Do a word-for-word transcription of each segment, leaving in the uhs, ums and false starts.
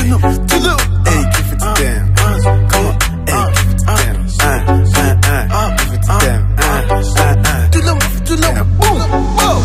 Hey, give it to them. Come on, hey, give it to them. Uh, uh, uh, give it to them. Uh, uh, uh. Boom, boom.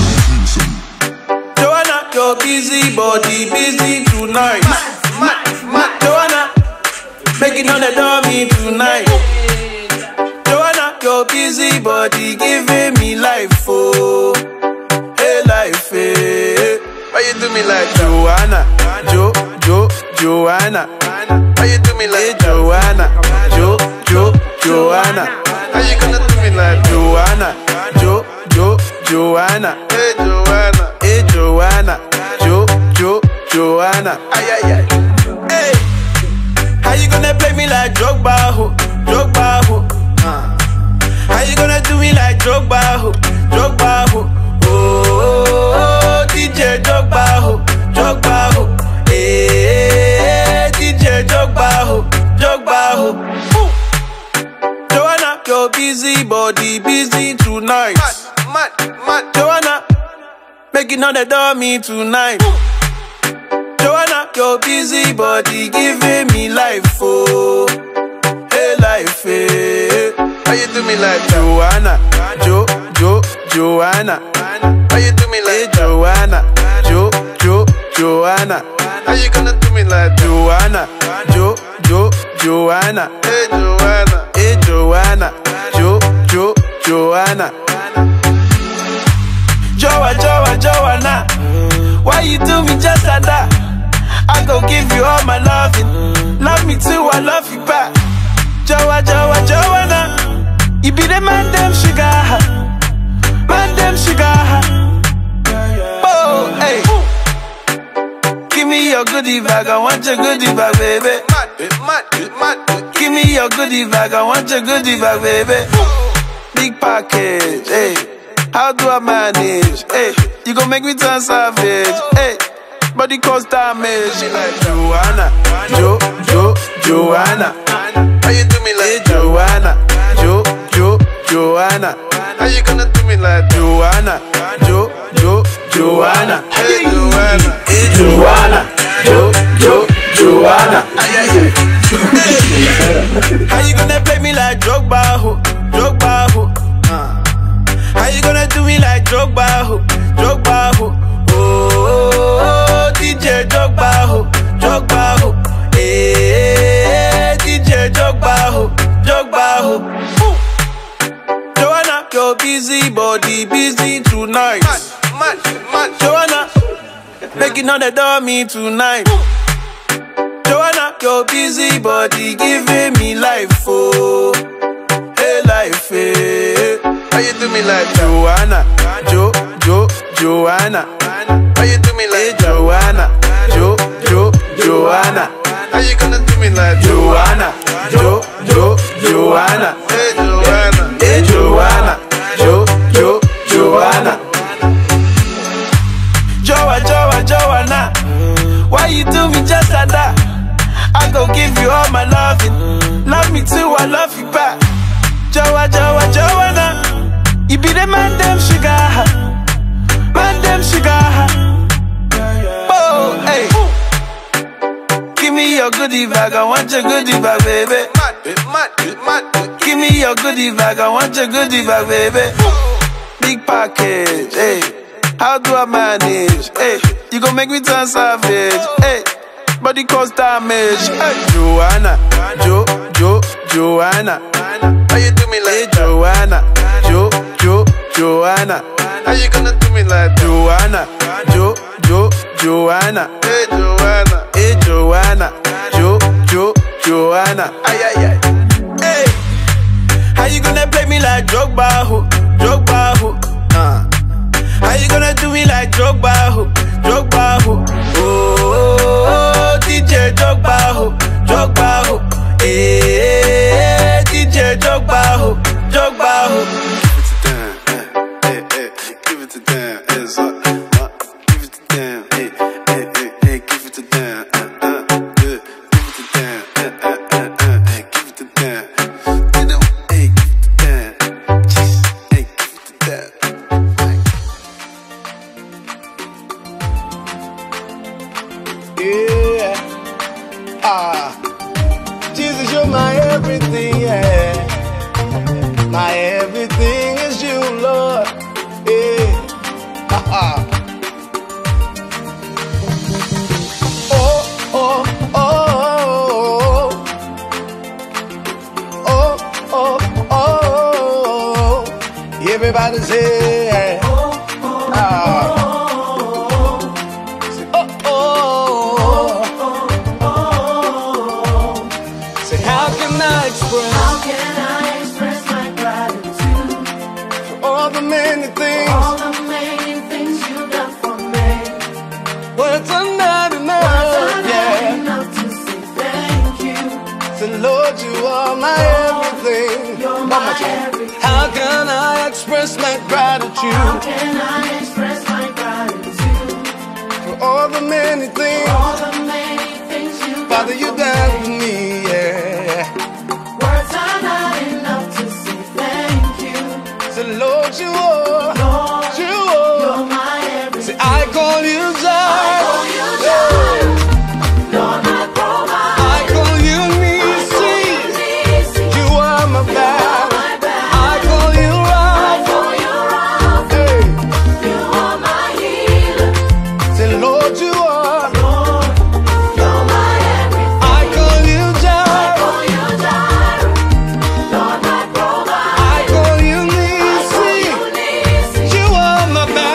Joanna, your busy body busy tonight. Joanna, making on the dummy tonight. Joanna, your busy body giving me life, oh, hey life, hey. Why you do me like Joanna, Jo, Jo, Joanna? Why you do me like Joanna, Jo, Jo, Joanna? How you gonna do me like Joanna, Jo, Jo, Joanna? Hey Joanna, hey Joanna, Jo, Jo, Joanna. Ay ay ay. Hey, how you gonna play me like Drogba, ho, Drogba, ho? Uh. How you gonna do me like Drogba, ho, Drogba, ho? Oh, D J Drogba, ho, Drogba, ho. Hey, D J Drogba, ho, Drogba, ho. Joanna, your busy body busy tonight. Mad, mad, mad. Joanna, making all the dummy tonight. Joanna, your busy body giving me life, oh, hey life, hey. How you do me like Joanna, Jo, Jo, Joanna? How you do me like hey, Joanna, Jo, Jo, Joanna? How you gonna do me like Joanna, Jo, Jo, Joanna? Hey Joanna, hey Joanna, Jo, Jo, Joanna. Joa, Joa, Joanna, why you do me just like that? I go give you all my loving, love me too, I love you back. Joa, Joa, Joanna, you be the man, damn sugar, man, damn sugar. Oh, hey, give me your goodie bag, I want your goodie bag, baby. Give me your goodie bag, I want your goodie bag, baby. Big package, hey, how do I manage? Hey, you gon' make me turn savage, hey. Body cause damage. She like Joanna, Jo, Jo, Joanna. How you do me like hey, Joanna, Jo, Jo, Joanna? How you gonna do me like Joanna, Jo, Jo, Joanna? Hey Joanna, hey Joanna, Jo, Jo, Joanna. How you gonna play me like Drogba, ho, Drogba, ho? Uh. How you gonna do me like Drogba, ho, Drogba, ho? Oh, D J Drogba, ho, Drogba, ho. Hey, D J Drogba, ho, Drogba, ho. Joanna, your busy body busy tonight. Mad, mad, mad. Joanna, making all the dummy tonight. Joanna, your busy body giving me life, oh, hey life, hey. How you do me like Joanna, Jo, Jo, Joanna? How you do me like hey, Joanna, Jo, Jo, Joanna? How you gonna do me like Joanna, Jo, Jo, Joanna? Hey Joanna, hey Joanna, Jo, Jo, Joanna? Joa, Joa, Joanna, why you do me just like that? I go give you all my loving, love me too, I love you back. Joa, Joa, Joanna, you be the man, damn sugar, man, damn sugar. Oh, hey, give me your goodie bag, I want your goodie bag, baby. Give me your goodie bag, I want your goodie bag, baby. Big package, hey, how do I manage? Hey, you gon' make me turn savage, hey. Body cause damage, hey. Joanna, Jo, Jo, Joanna. How you do me like hey, Joanna, Jo, Jo, Joanna? How you gonna do me like Joanna, Jo, Jo, Joanna? Hey Joanna, hey Joanna, Jo, Jo, Joanna? Ay ay ay. Hey, how you gonna play me like Drogba, ho, Drogba, ho? Uh. How you gonna do me like Drogba, ho, Drogba, ho? Oh, D J Drogba, ho, Drogba, ho. Hey, D J Drogba, ho, Drogba, ho. Give it to them, hands up, uh, give it to them, hey, hey, hey, hey, give it to them, uh, uh. Ah, Jesus, you're my everything, yeah. My everything is you, Lord. Yeah. Ah, oh, oh, oh, oh, oh, oh, oh. Everybody say, ah. Many things, all the many things you've done for me. Words are not enough, Words are yeah. not enough to say thank you. So Lord, you are my everything. You're my everything. How can I express my gratitude? How can I express my gratitude for all the many things, all the many things you Father, you done for me, yeah. Words are not enough to say thank you. So Lord, you are. I call you Jireh. Lord, my provider. I call you Nisi. You are my back. I call you Rapha. Hey. You are my healer. Say, Lord, you are. Lord, you're my everything. I call you Jireh. Lord, my provider. I call you Nisi. You are my back.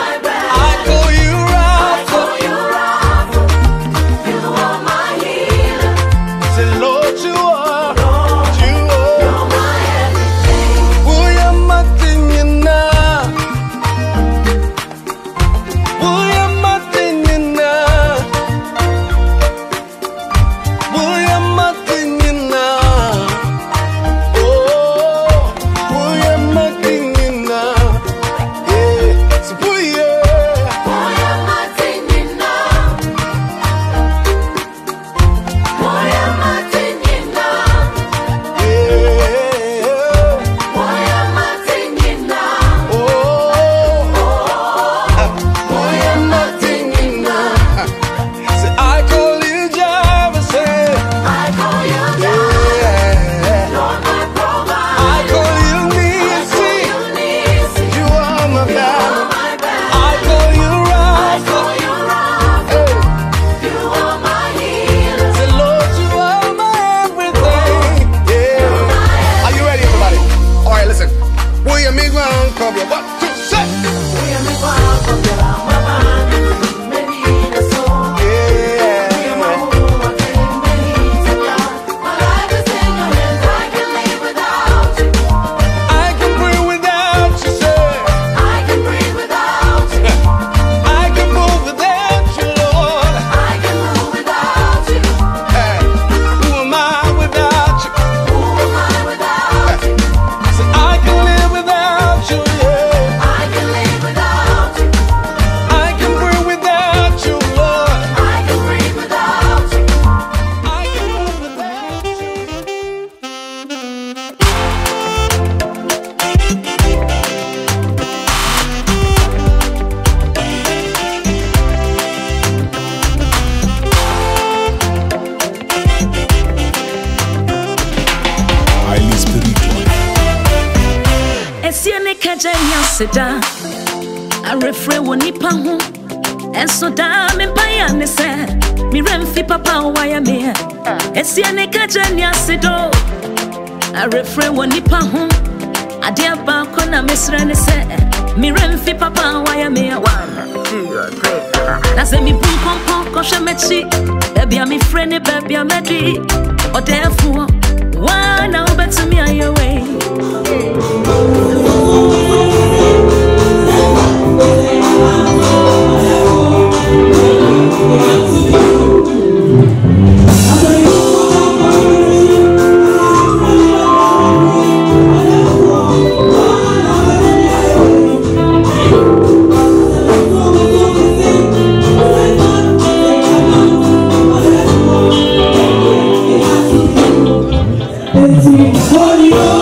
Seda, I refrain when nipa hu, and so damn in payane said, me remfi papa why me. Esiane kajanya sedo, I refrain when nipa hu, I dear bakona misrene said, me remfi papa why me. Na se mi bum pom pom kosha mechi, baby I'm friend, baby I'm ready, or therefore, why now better me on your way. It's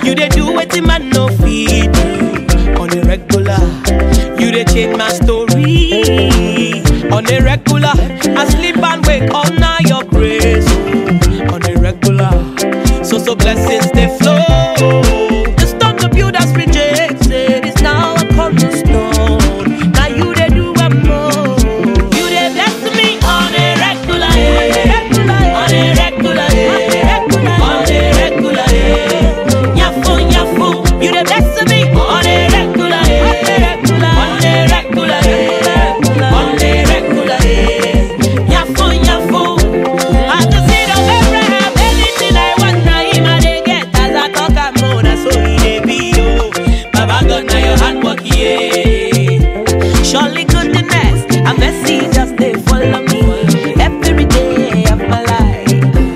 You they do what the man no feed on a regular. You they change my story on a regular. I sleep and wake all night your praise on a regular. So so blessings they flow. The stone to build us rejected is now a cornerstone. Now you they do a more. You they bless me on a regular, on a regular, on a regular. Yafu yafu, you they bless me on a regular, on a regular, on a regular. Yafu yafu, I just see the Abraham. Anything I want, now him I they get. As I talk, I'm on a so he they be yo. Baba God, now your hand work yeah. Surely goodness and mercy just they follow me every day of my life.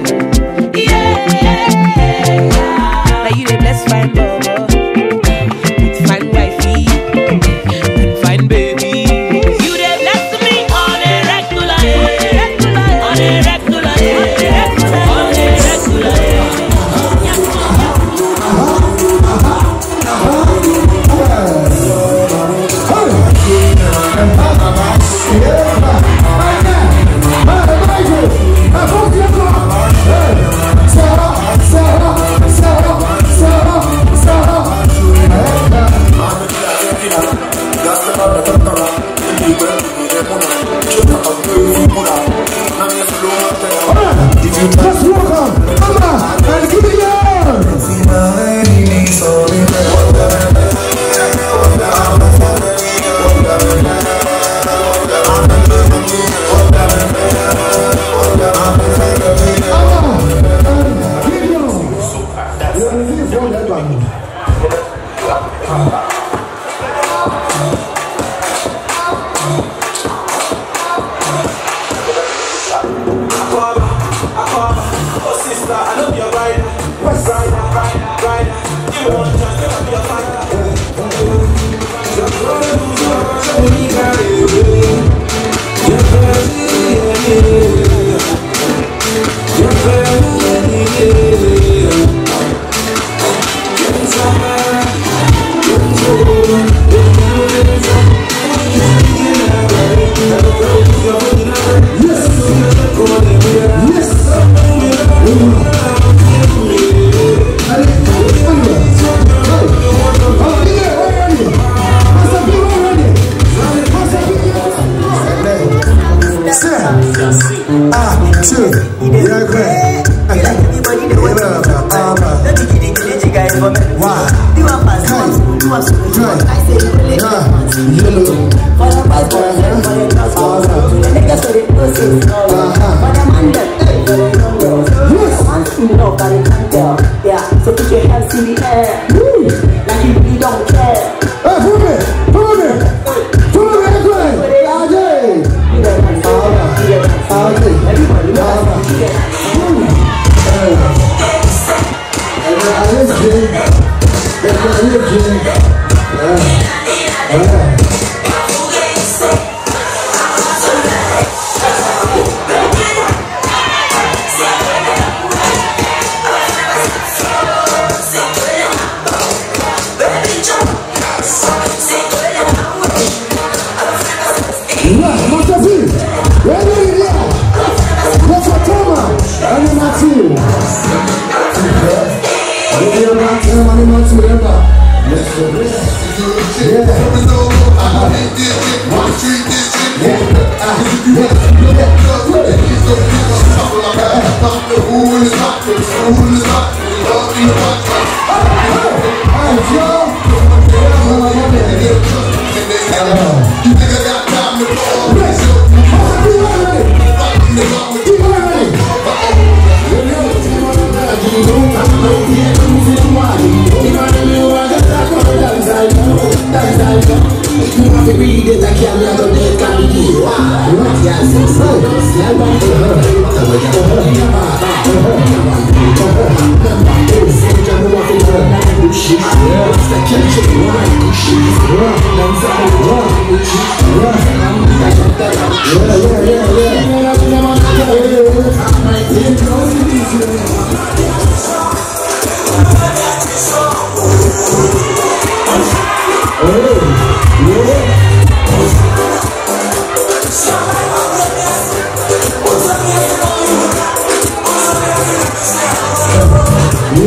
Yeah, now you they bless fine Baba, fine wifey, and fine baby. You they bless me on a regular, on a regular, on a regular. Let's welcome Mama and give it yours. Yeah.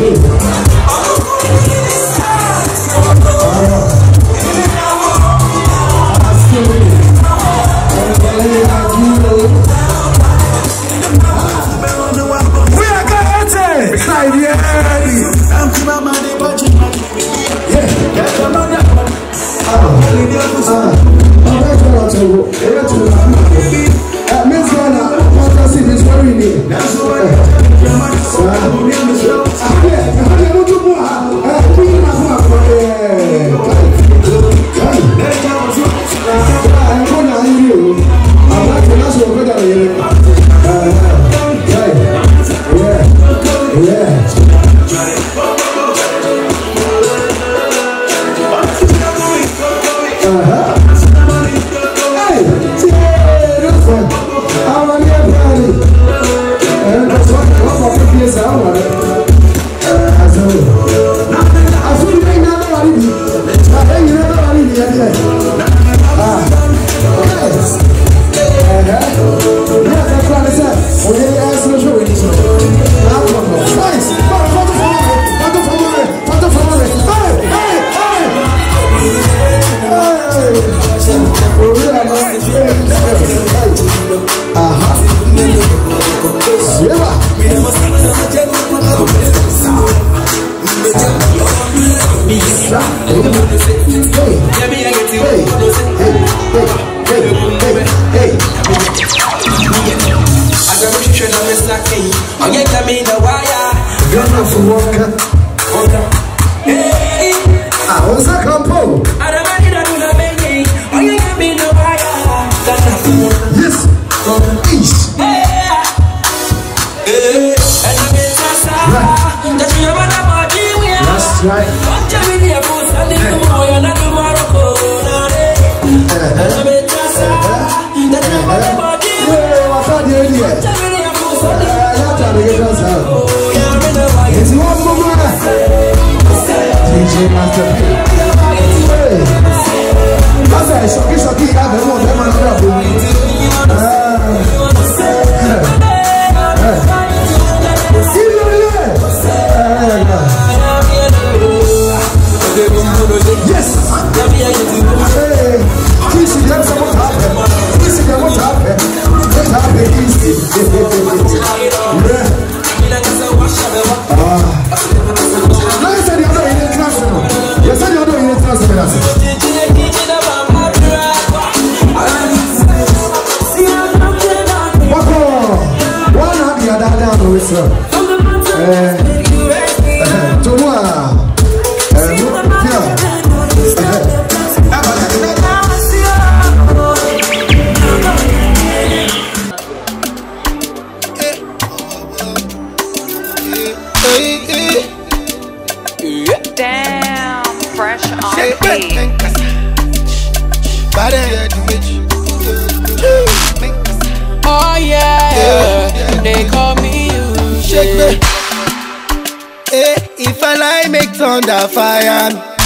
Thunder fire.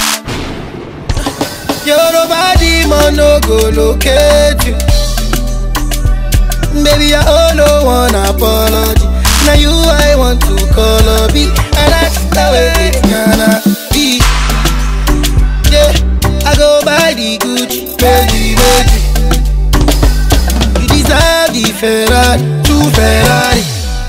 Your body man no go locate you. Baby, I only want apology. Now you I want to call a beat, and that's the way it's gonna be. Yeah, I go by the Gucci, baby, baby. You deserve the Ferrari, true Ferrari.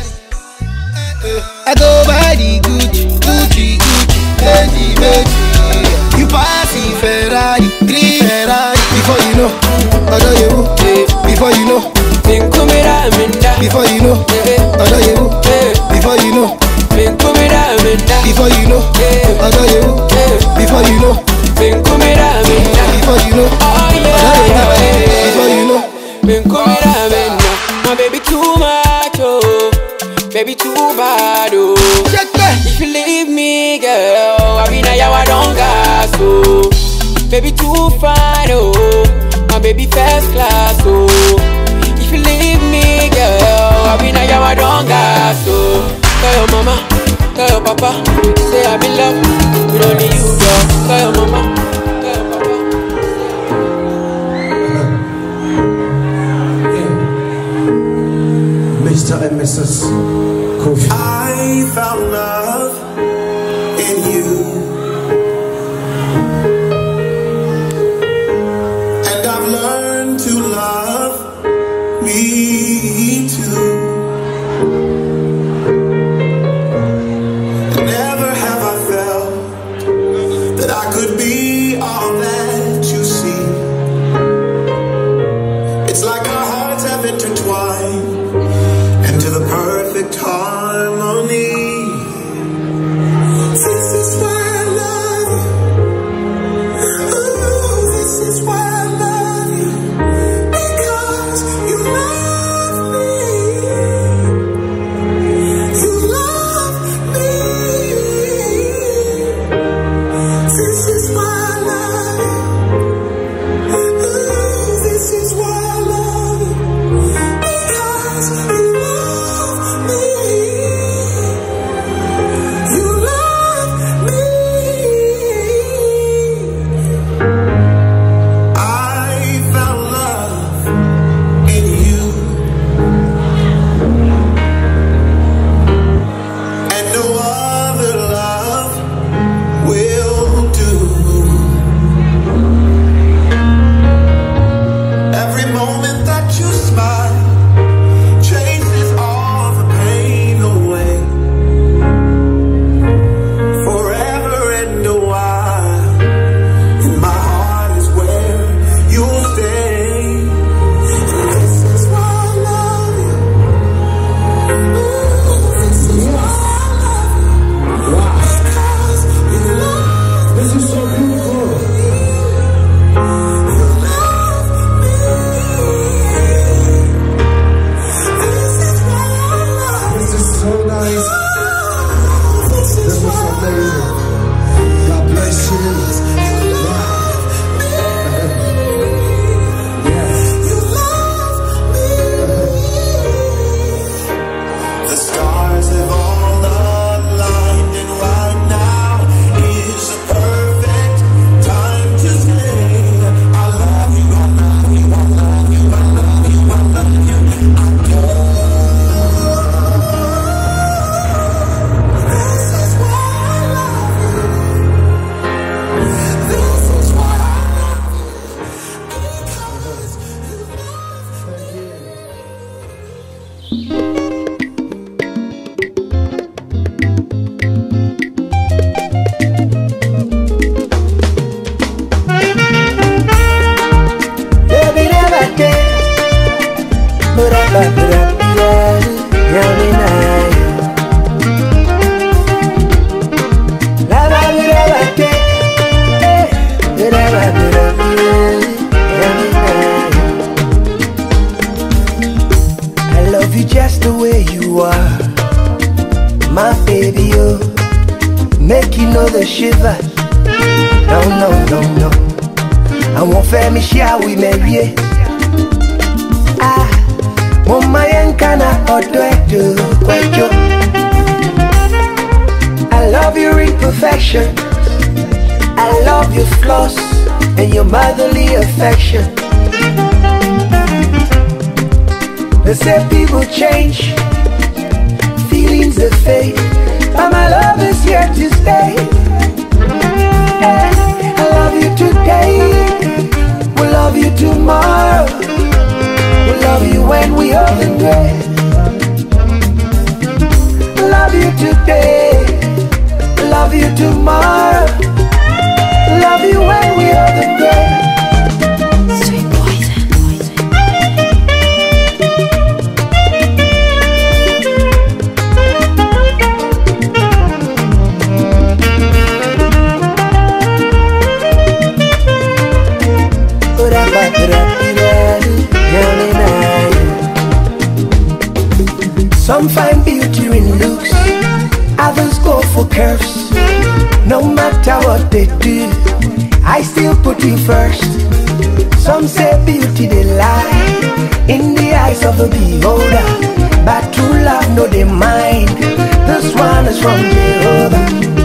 I go by the Gucci, Gucci, Gucci, Benji, Benji. You pass the Ferrari, green Ferrari. Before you know, I know you. Before you know, before you know, I know you. Before you know, before you know, I know you. Before you know, before you know, oh yeah, before you know, my baby too much, oh. Baby too bad, oh. If you leave me, girl, I mean I don't gas, oh. Baby too fine, oh. My baby first class, oh. If you leave me, girl, I mean I don't gas, oh. Tell your mama, tell your papa, say I'm in love with only you, girl. Tell your mama, tell your papa. Mister and Missus Kofi. I found love in you. And I've learned to love me too. And never have I felt that I could be all that you see. It's like our hearts have intertwined into the perfect harmony. This is why I love you. Ooh, this is why I love you. Because you love me. You love me. This is why I love you. Ooh, this is why I love you. Because you love me. You love me. I found love in you. And no other love will do. Every moment that you smile chases all the pain away. Forever and a while, and my heart is where you'll stay. This is why I love you. Ooh, this is why I love you. Because you love me. This is so beautiful. You love me. This is why I love you. This is so nice. This This is was why I love amazing. God bless you. you. Love me. Yes. You love me. The stars have all aligned, and right now is the perfect time to say I love you, I love you, I love you, I love you, I love you, I do. This is why I love you. This is why I love you. Because you Baby, never did. But I got that, yeah, yeah, me now. Never did, never did. Eh, but I got that, yeah, me now. I love you just the way you are, my baby, oh. Make you know the shiver. No, no, no, no. I won't fair me share we marry. Ah, mama yankana odwedo kwejo. I love your imperfection. I love your flaws and your motherly affection. They say people change, feelings that fade, but my love is here to stay. I love you today, we'll love you tomorrow, we'll love you when we old and gray. Love you today, love you tomorrow, love you when we old and gray. Sweet poison. Some find beauty in looks, others go for curves. No matter what they do, I still put you first. Some say beauty they lie in the eyes of the beholder, but true love no they mind. This one is from Jehovah.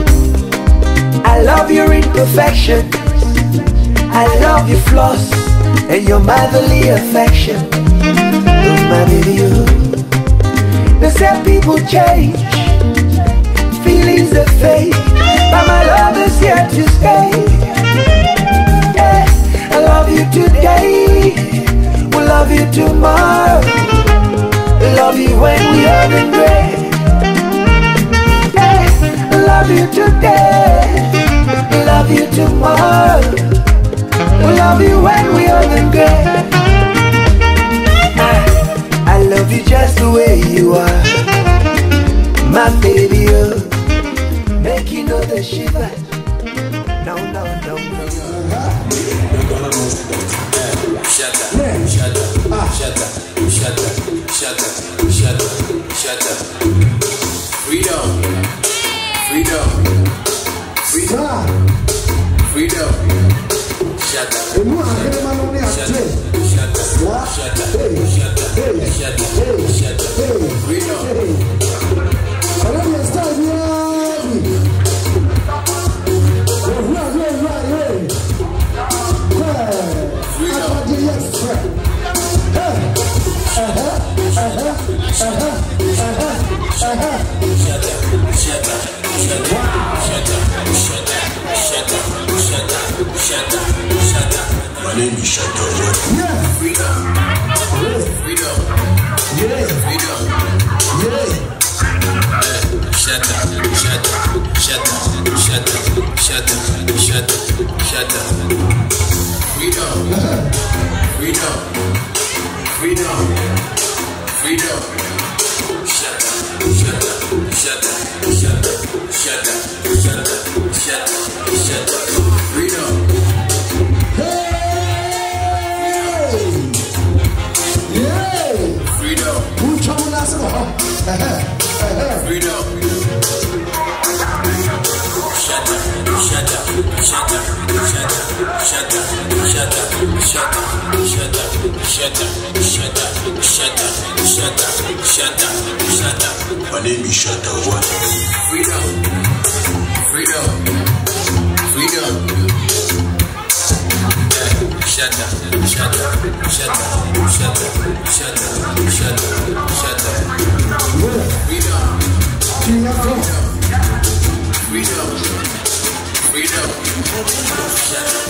I love your imperfection, I love your flaws and your motherly affection. Oh my baby, oh. They say people change, feelings that fade, but love you today, love you tomorrow. We'll love you when we are the great. I love you just the way you are, my baby. Oh, make you know the shiver. No, no, no, no. Shut up, shut up, shut up, shut up, shut up, shut up, shut up. Freedom, freedom, freedom, freedom. Shut up, shut up, shut up, shut up, shut up, shut up, shut up, freedom. My name is Shadow. Yeah. Freedom. Freedom. Yeah. Freedom. Yeah. Shut up. Shut up. Shut up. Shut up. Shut up. Shut up. Shut up. Freedom. Freedom. Freedom. Freedom. Shut up. Shut up. Shut up. Shut up. Shut up. Shut up. Shut up. Shut up. Freedom. Freedom. Freedom. Shut up. Shut up. Shut up. Shut up. Shut up. Shut up. Shut up. Shut up. Shut up. Shut up. Shut up. Shut up. Shut up. Shut up. My name is Shadow. What? Freedom. Freedom. Freedom. Shut up. Shut up. Shut up. Shut up. Shut up. Shut up. Shut up. Freedom. Freedom. Freedom. Freedom. Shut up.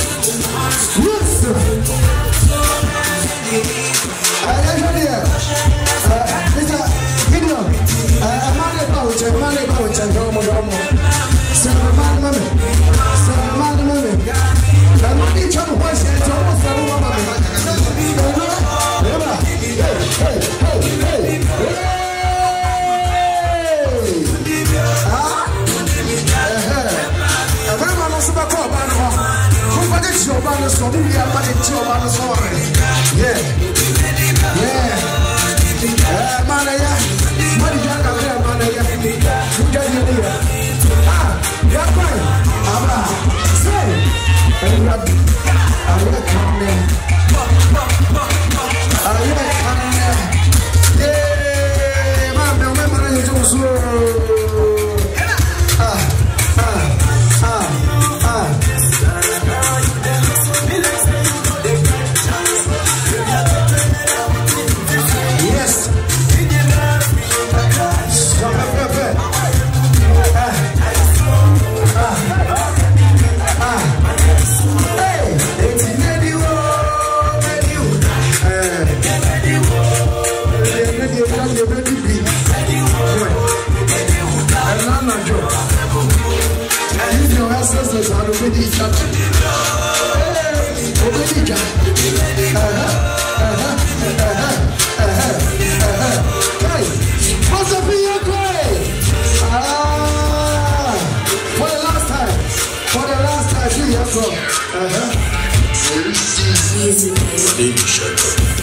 Yeah, yeah, yeah, man, yeah, man, yeah, man, yeah, you get it here. Ah, yeah, fine. Abba, say, and you are, are you coming? Are you coming? Yeah, man, remember you do slow. Ah, ah, ah, ah. Baby shut up.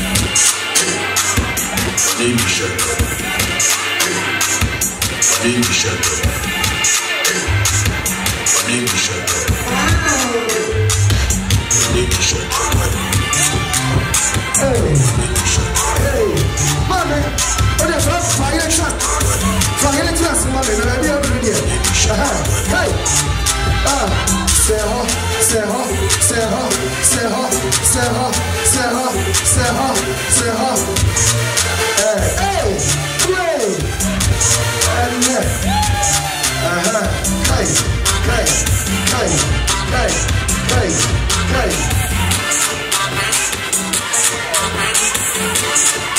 Baby shut up. Baby shut up. Baby shut up. Baby shut up. Hey, hey, mommy, oh that's right, fire shot, fire class, mommy, no idea what it is. Hey, ah, say ho, say ho, say ho, say ho, say ho, say ho, say ho, say ho. Hey, hey, hey, and yeah, uh huh, hey, hey, hey, hey, hey, hey.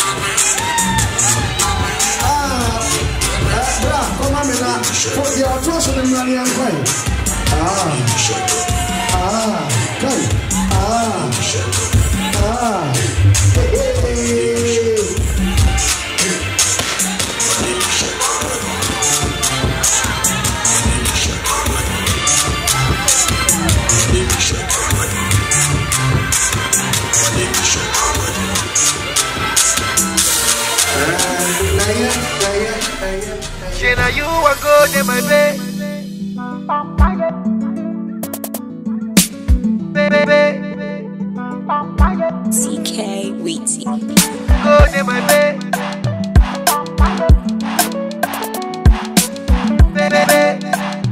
Ah, bra, come on, man. For your wash the money and cry. Ah, ah, come. Ah, ah. Now you are good in my bed, baby. C K Weezy. Good in my bed, baby.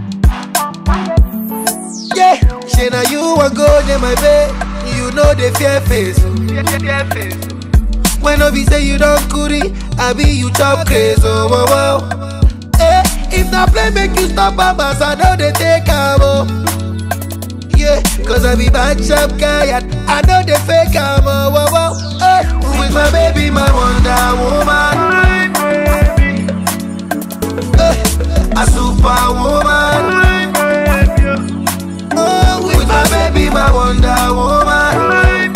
Yeah, say now you are good in my bed. You know the fear face, fear face. When no be say you don't curry, I be you chop crazy. Oh, wow, wow. If not play make you stop babas, I know they take a oh. Yeah, cause I be bad chap guy and I know they fake am oh, wow, wow. Hey, with my baby, my Wonder Woman, hey, a superwoman. Oh, with my baby, my Wonder Woman,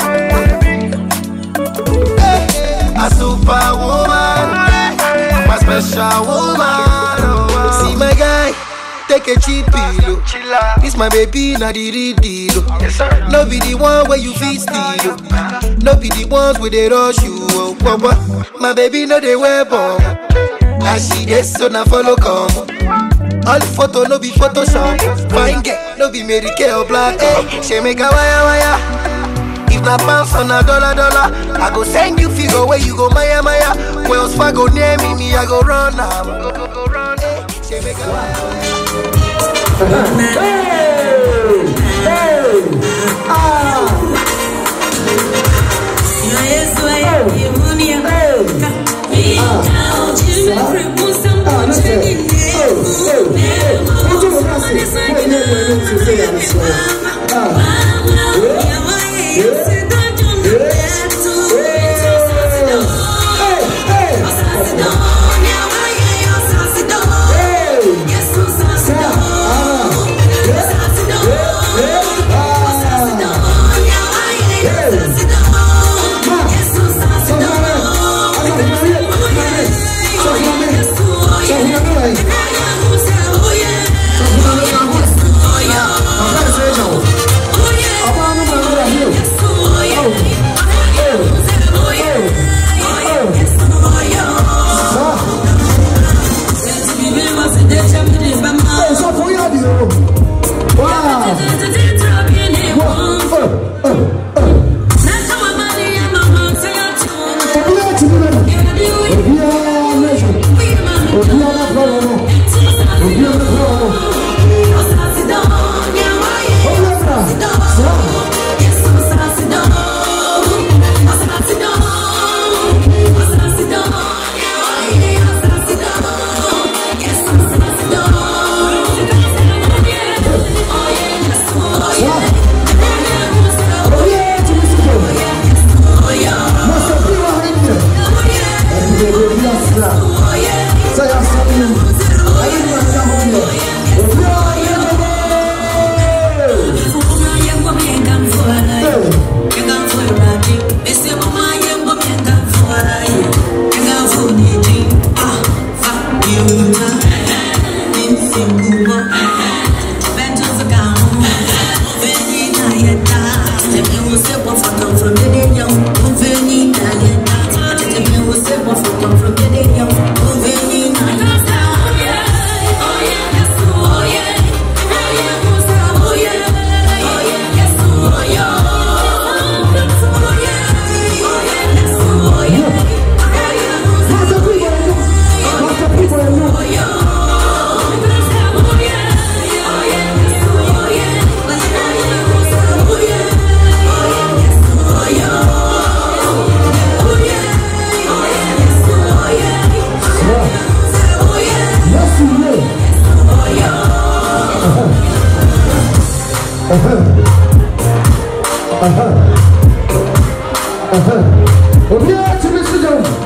hey, a superwoman, my special woman. My guy, take a cheap pillow. This my baby, not the real deal. Yes, sir. No be the one where you feel steal. No be the ones where they rush you. Oh, oh, oh. My baby, no they wear bomb. I see this, so now follow come. All the photo, no be Photoshop. Fine get, no be Mary Kay or black. Hey, she make a wire wire. If not pounds on a dollar dollar, I go send you figure where you go Maya Maya. Wells Fargo near me, me I go run now. Go go go run. Hey. She make a wire. Hey, hey, ah.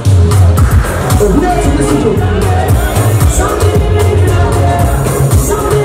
Something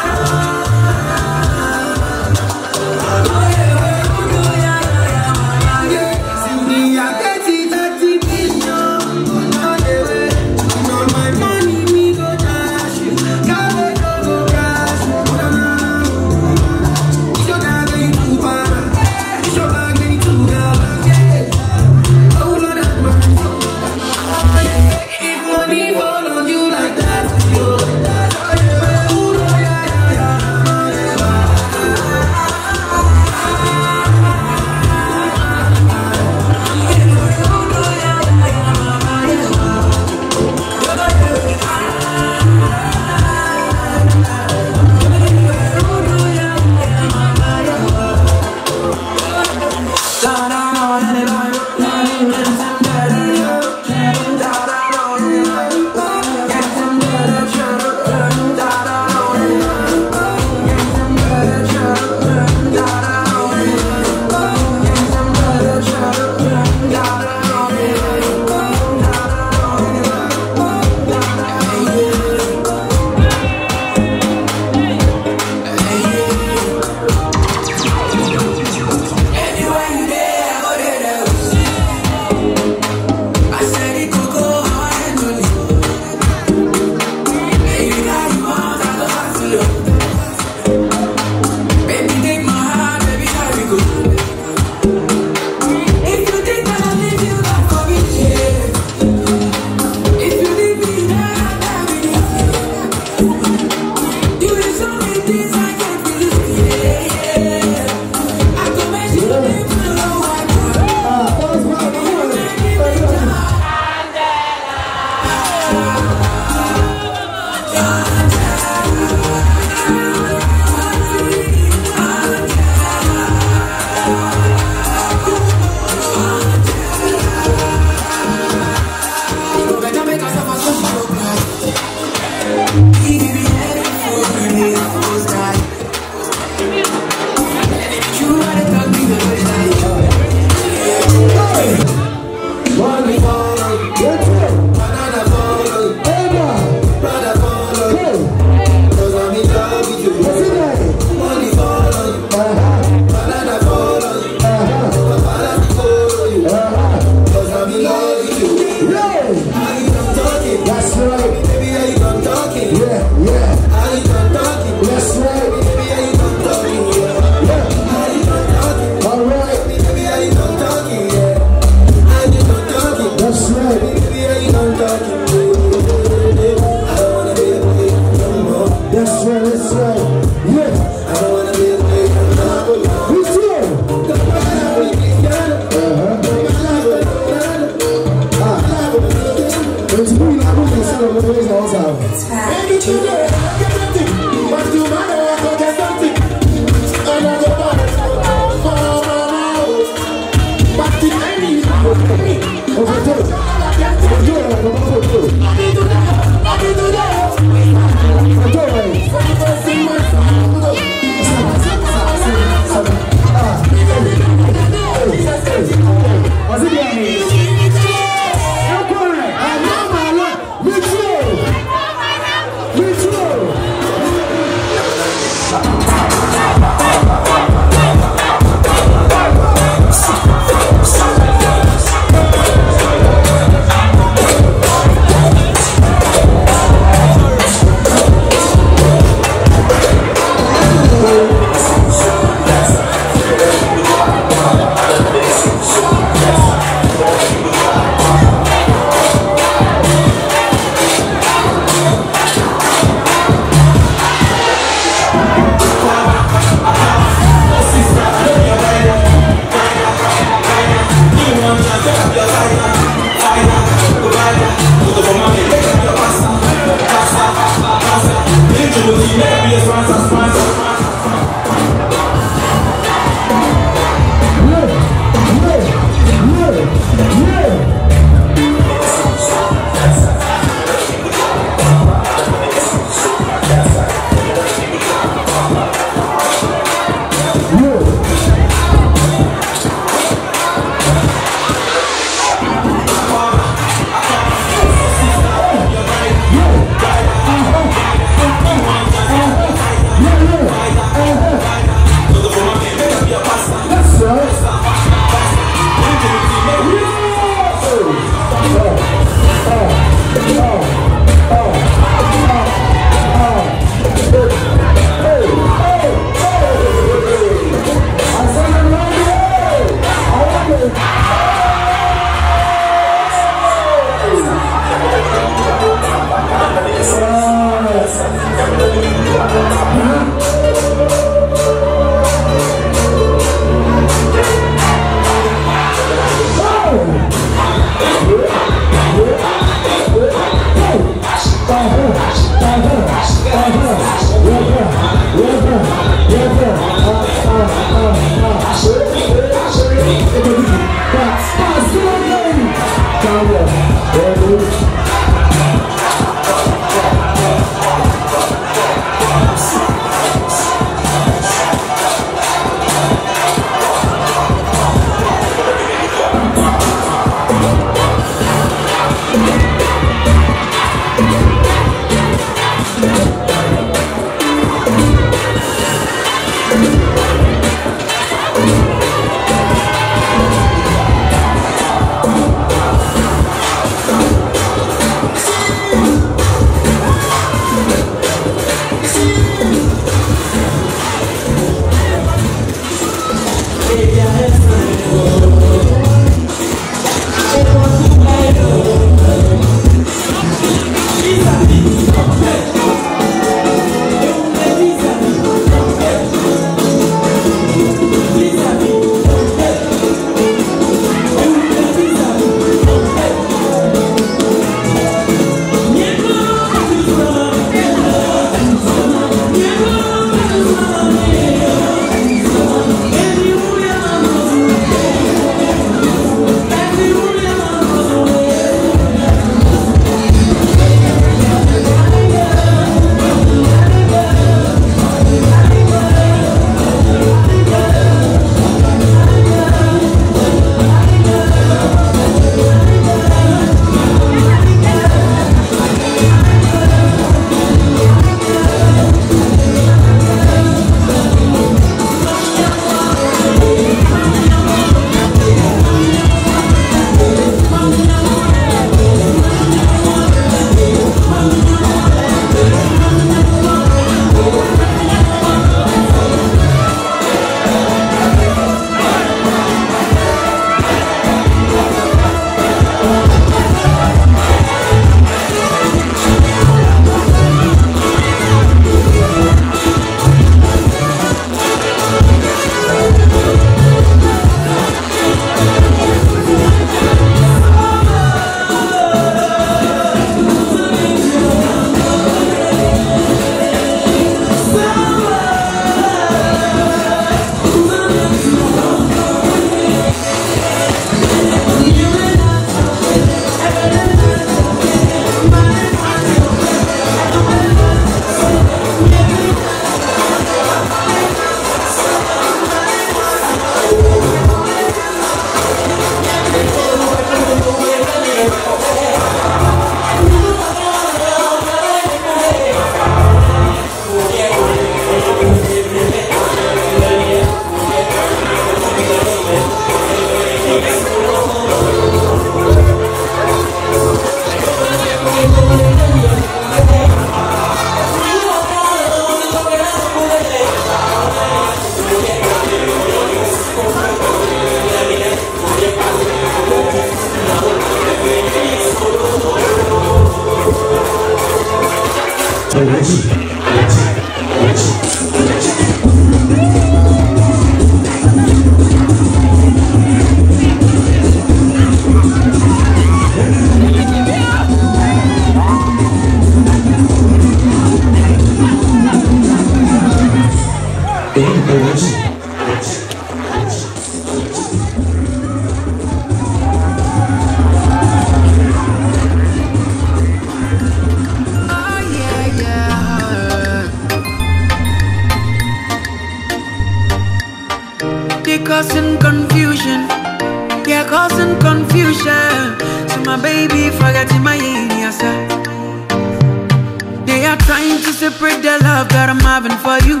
Causing confusion, yeah, causing confusion. So my baby forgetting my answer. They are trying to separate the love that I'm having for you.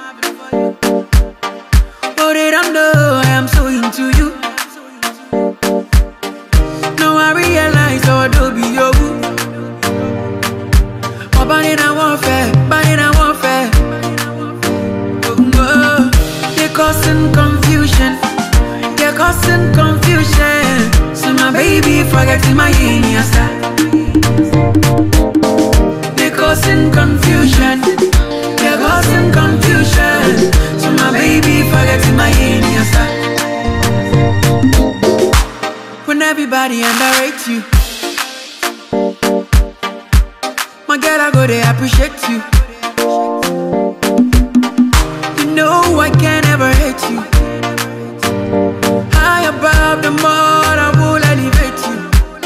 But they don't know I am so into you. Now I realize how I do be you. Oh, but in a warfare, but in a warfare. Causing confusion, yeah, causing confusion. So my baby forgetting my answer. They causing confusion, yeah, causing confusion. So my baby forgetting my answer. When everybody underrates you, my girl, I go they appreciate you. No, I can never hate you. High above the mud, I will elevate you.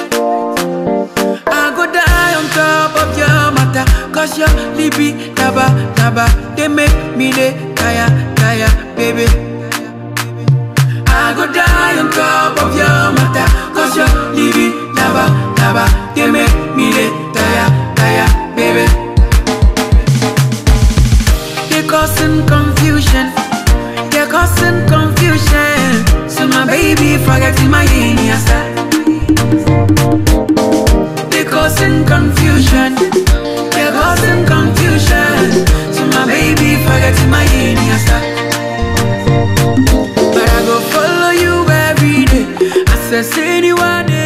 I go die on top of your matter, cause your lippy, naba, naba, they make me the kaya, kaya, baby. I go die on top of your matter, cause your lippy, naba, naba, they make me the kaya, kaya, baby. Causing confusion, yeah, causing confusion. So my baby forgetting my answer. They causing confusion, yeah, causing confusion. So my baby forgetting my answer. But I go follow you every day. I say, say anyone.